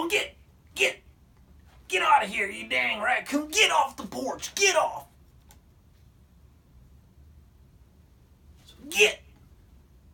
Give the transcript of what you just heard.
Well, get out of here, you dang raccoon. Get off the porch. Get off. Get